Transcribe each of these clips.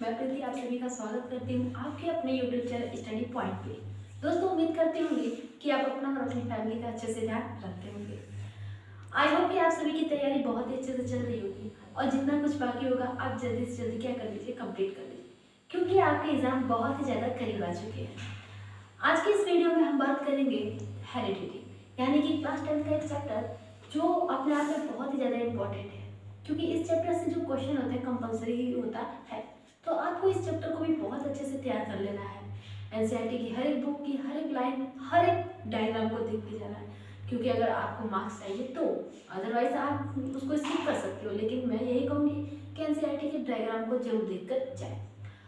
मैं प्रीति आप सभी का स्वागत करती हूँ आपके अपने यूट्यूब चैनल स्टडी पॉइंट पे। दोस्तों उम्मीद करती होंगे कि आप अपना और अपनी फैमिली का अच्छे से ध्यान रखते होंगे। आई होप कि आप सभी की तैयारी बहुत ही अच्छे से चल रही होगी और जितना कुछ बाकी होगा आप जल्दी से जल्दी क्या कर लीजिए, कंप्लीट कर लीजिए, क्योंकि आपके एग्जाम बहुत ही ज़्यादा करीब आ चुके हैं। आज की इस वीडियो में हम बात करेंगे हेरिडिटी, यानी कि क्लास 10 का एक चैप्टर जो अपने आप में बहुत ही ज़्यादा इम्पोर्टेंट है, क्योंकि इस चैप्टर से जो क्वेश्चन होते हैं कंपलसरी ही होता है। तो आपको इस चैप्टर को भी बहुत अच्छे से तैयार कर लेना है। एनसीईआरटी की हर एक बुक की हर एक लाइन, हर एक डायग्राम को देखते जाना है, क्योंकि अगर आपको मार्क्स चाहिए तो, अदरवाइज आप उसको स्किप कर सकते हो, लेकिन मैं यही कहूँगी कि एनसीईआरटी के डायग्राम को जरूर देखकर जाए।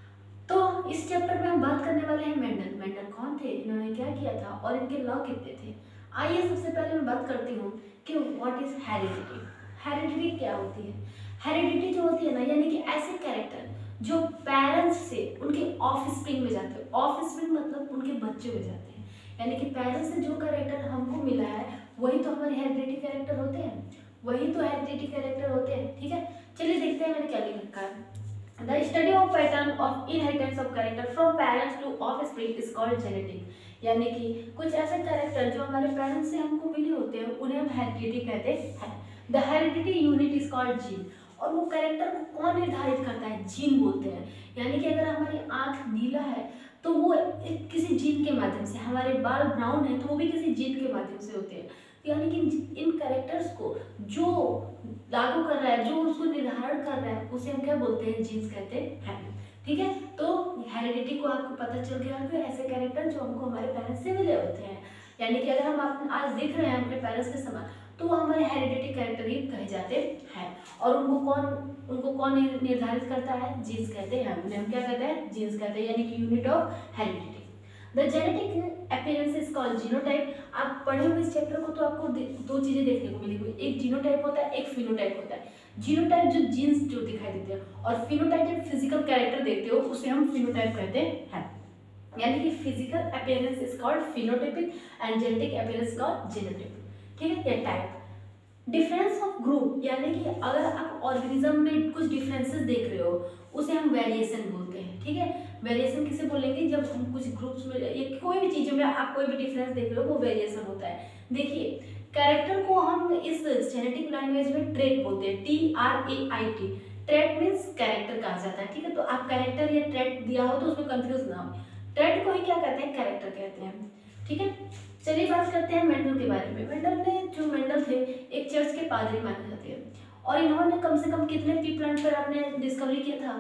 तो इस चैप्टर में हम बात करने वाले हैं मेंडल। मेंडल कौन थे, इन्होंने क्या किया था और इनके लॉ कितने थे। आइए सबसे पहले मैं बात करती हूँ कि व्हाट इज हेरिडिटी। हेरिडिटी क्या होती है। हेरिडिटी जो होती है ना, यानी कि ऐसे कैरेक्टर जो पेरेंट्स से उनके ऑफस्प्रिंग में जाते हैं। ऑफस्प्रिंग मतलब उनके बच्चे में जाते हैं, यानी कि पेरेंट्स से जो कैरेक्टर हमको मिला है वही तो हमारे हेरिडिटी कैरेक्टर होते हैं, वही तो हेरिडिटी कैरेक्टर होते हैं। ठीक है, चलिए देखते हैं मैंने क्या लिख रखा है। The study of pattern of inheritance of character from parents to offspring is called genetic, यानी कि कुछ ऐसे कैरेक्टर जो हमारे पेरेंट्स से हमको मिले होते हैं उन्हें हम हेरिडिटी कहते हैं। The hereditary unit is called gene, और वो कैरेक्टर को कौन निर्धारित करता है, जीन बोलते हैं। यानी कि अगर हमारी आंख नीला है तो वो किसी जीन के माध्यम से, हमारे बाल ब्राउन है तो वो भी किसी जीन के माध्यम से होते हैं। यानी कि इन कैरेक्टर्स को जो लागू कर रहा है, जो उसको निर्धारण कर रहा है, उसे हम क्या बोलते हैं, जीन्स कहते हैं। ठीक है, तो हेरिडिटी को आपको पता चल गया कि ऐसे कैरेक्टर जो हमको हमारे पेरेंट्स से मिले होते हैं, यानी कि अगर हम आज देख रहे हैं अपने पेरेंट्स के समान तो वो हमारे हेरिडिटी कैरेक्टर ही कहे जाते हैं। और उनको कौन निर्धारित करता है, जीन्स कहते हैं। उन्हें हम क्या कहते हैं, जीन्स कहते हैं, यानी कि unit of heredity. The genetic appearance is called genotype. आप पढ़े हुए इस चैप्टर को तो आपको दो चीजें देखने को मिलेगी, एक जीनोटाइप होता है, एक फिनोटाइप होता है। जीनोटाइप जो जीन्स जो दिखाई देते हैं, और फिनोटाइप जब फिजिकल कैरेक्टर देखते हो उसे हम फिनोटाइप कहते हैं। यानी कि physical appearance is called phenotypic and genetic appearance called genotypic. ठीक है, ये टाइप। डिफरेंस ऑफ ग्रुप, यानी कि अगर आप ऑर्गेनिज्म में कुछ डिफरेंसेस देख रहे हो उसे हम वेरिएशन बोलते हैं। ठीक है, वेरिएशन किसे बोलेंगे, जब हम कुछ ग्रुप्स में या कोई भी चीज़ों में आप कोई भी डिफरेंस देख रहे हो वो वेरिएशन होता है। देखिए, कैरेक्टर को हम इस जेनेटिक लैंग्वेज में ट्रेट बोलते हैं, TRAIT। ट्रेट मीन्स कैरेक्टर कहा जाता है। ठीक है, तो आप कैरेक्टर या ट्रेट दिया हो तो उसमें कंफ्यूज ना हो, ट्रेट को ही क्या कहते हैं, कैरेक्टर कहते हैं। ठीक है, चलिए बात करते हैं मेंडल के बारे में। मेंडल थे एक चर्च के पादरी माने जाते हैं, और इन्होंने कम से कम कितने पी प्लांट पर आपने डिस्कवरी किया था,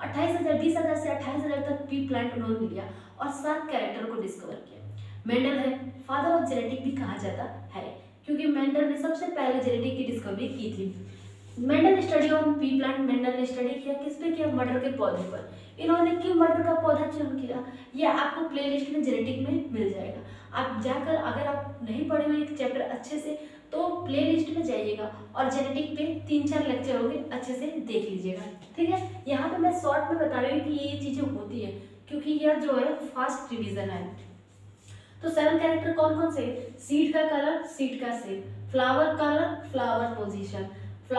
20,000 से 28,000 तक पी प्लांट उन्होंने लिया और 7 कैरेक्टर को डिस्कवर किया। मेंडल है फादर ऑफ जेनेटिक भी कहा जाता है, क्योंकि मेंडल ने सबसे पहले जेनेटिक की डिस्कवरी की थी। Mendel study on pea plant, Mendel ने स्टडी किया किस पे किया, मटर के पौधे पर। इन्होंने क्यों मटर का पौधा चुन किया, यह आपको प्लेलिस्ट में जेनेटिक में मिल जाएगा। आप जाकर, अगर आप नहीं पढ़े हुए एक चैप्टर अच्छे से, तो प्लेलिस्ट में जाइएगा और जेनेटिक पे 3-4 लेक्चर होंगे, अच्छे से देख लीजिएगा। ठीक है, यहाँ पे मैं शॉर्ट में बता रही हूँ कि ये चीजें होती है, क्योंकि यह जो है फास्ट रिवीजन है। तो 7 कैरेक्टर कौन कौन से, सीड का कलर, सीड का shape, flower colour, flower position,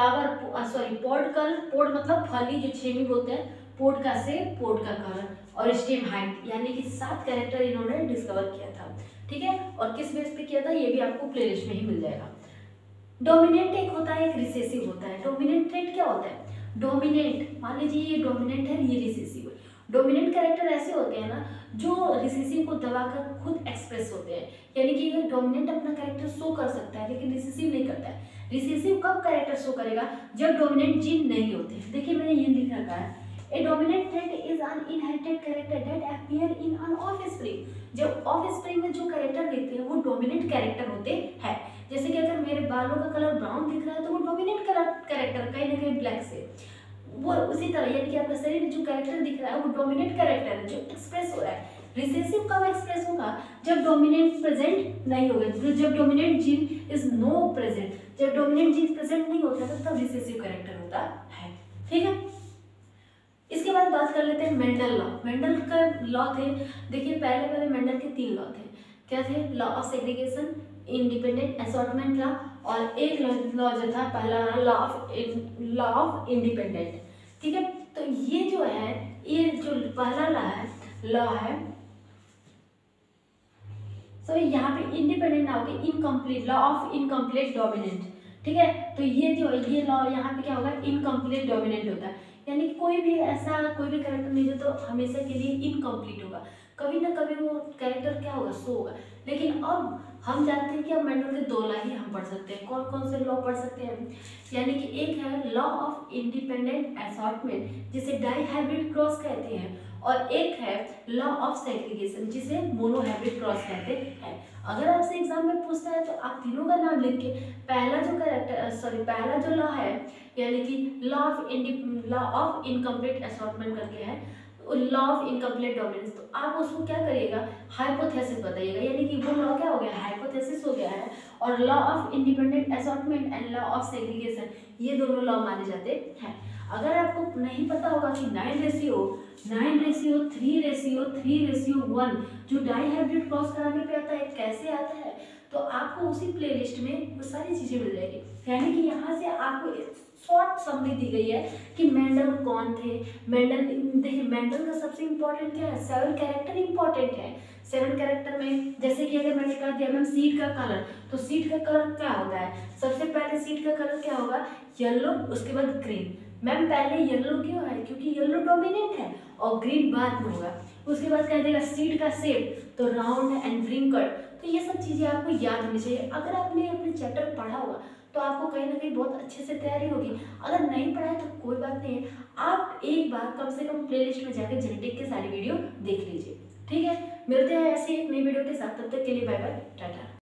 pod colour, pod मतलब फली जो छेमी बोलते हैं, पॉड का शेप, पॉड का कलर, और स्टेम हाइट, यानी कि 7 कैरेक्टर इन्होंने डिस्कवर किया था। ठीक है, और किस बेस पे किया था ये भी आपको प्लेलिस्ट में ही मिल जाएगा। डोमिनेंट एक होता है, एक रिसेसिव होता है। डोमिनेंट ट्रेट क्या होता है, डोमिनेंट, मान लीजिए ये डोमिनेंट है, ये रिसेसिव है। डोमिनेंट कैरेक्टर ऐसे होते हैं ना जो रिसेसिव को दबाकर खुद एक्सप्रेस होते हैं, यानी कि ये डोमिनेंट अपना कैरेक्टर शो कर सकता है लेकिन रिसेसिव नहीं करता है। रिसेसिव कब कैरेक्टर शो करेगा, जब डोमिनेंट जीन नहीं होते। देखिए मैंने ये लिख रखा है, A dominant trait is an inherited character that appear in an offspring। जब offspring में जो कैरेक्टर देखते हैं वो डोमिनेंट कैरेक्टर होते हैं। जैसे कि अगर मेरे बालों का कलर ब्राउन दिख रहा है तो वो डोमिनेंट कैरेक्टर, कहीं ना कहीं ब्लैक से। वो उसी तरह, यानी कि आपके शरीर में जो कैरेक्टर दिख रहा है वो डोमिनेंट कैरेक्टर है जो एक्सप्रेस हो रहा है। रिसेसिव कब एक्सप्रेस होगा, जब डोमिनेंट प्रेजेंट नहीं होगा, जब dominant gene is no present. जब डोमिनेंट जीन प्रेजेंट नहीं होता तो तब रिसेसिव कैरेक्टर होता है। ठीक है, इसके बाद बात कर लेते हैं मेंडल लॉ। मेंडल का लॉ थे, देखिए पहले मेंडल के 3 लॉ थे। क्या थे, law of segregation, independent assortment law, और एक लॉ जो था पहला लॉ ऑफ इंडिपेंडेंट। ठीक है, तो ये जो है, ये पहला लॉ है सो यहाँ पे इंडिपेंडेंट नाउ के incomplete, law of incomplete dominant, ठीक है। तो ये जो ये लॉ यहाँ पे क्या होगा, इनकम्प्लीट डोमिनेंट होता है, यानी कि कोई भी कैरेक्टर नहीं जो तो हमेशा के लिए इनकम्प्लीट होगा, कभी ना कभी वो कैरेक्टर क्या होगा, शो होगा। लेकिन अब हम जानते हैं कि अब मैंडल के 2 लॉ ही हम पढ़ सकते हैं। कौन कौन से लॉ पढ़ सकते हैं, यानी कि एक है लॉ ऑफ इंडिपेंडेंट असॉर्टमेंट जिसे डाइहाइब्रिड क्रॉस कहते हैं, और एक है लॉ ऑफ सेग्रीगेशन जिसे मोनोहाइब्रिड क्रॉस कहते हैं। अगर आपसे एग्जाम में पूछता है तो आप तीनों का नाम लिख के पहला जो लॉ है यानी कि लॉ ऑफ इनकम्प्लीट असॉर्टमेंट करके है, लॉ ऑफ इनकम्प्लीट डोमिनेंस, तो आप उसको क्या करिएगा, हाइपोथेसिस बताइएगा, यानी कि वो लॉ क्या हो गया, हाइपोथेसिस हो गया है। और law of independent assortment and law of segregation ये दोनों लॉ माने जाते हैं। अगर आपको नहीं पता होगा कि 9:3:3:1 जो डाइहाइब्रिड क्रॉस कराने पे आता है कैसे आता है, तो आपको उसी प्लेलिस्ट में वो सारी चीज़ें मिल जाएगी। यानी कि यहाँ से आपको शॉर्ट समरी दी गई है कि मेंडल कौन थे। देखिए मेंडल का सबसे इम्पोर्टेंट क्या है, 7 कैरेक्टर इम्पोर्टेंट है। 7 कैरेक्टर में जैसे कि अगर मैंने कह दिया मैम सीड का कलर, तो सीड का कलर क्या होता है, सबसे पहले सीड का कलर क्या होगा, येलो, उसके बाद ग्रीन। मैम पहले येलो क्यों है, क्योंकि येलो डोमिनेंट है और ग्रीन बाद में होगा। उसके बाद कह देगा सीड का शेप, तो राउंड एंड व्रिंकल्ड। तो ये सब चीज़ें आपको याद होनी चाहिए। अगर आपने अपने चैप्टर पढ़ा होगा तो आपको कहीं ना कहीं बहुत अच्छे से तैयारी होगी। अगर नहीं पढ़ा है तो कोई बात नहीं है, आप एक बार कम से कम प्लेलिस्ट में जाकर जेनेटिक के सारी वीडियो देख लीजिए, ठीक है। मिलते हैं ऐसे एक नई वीडियो के साथ, तब तक के लिए बाय बाय, टाटा।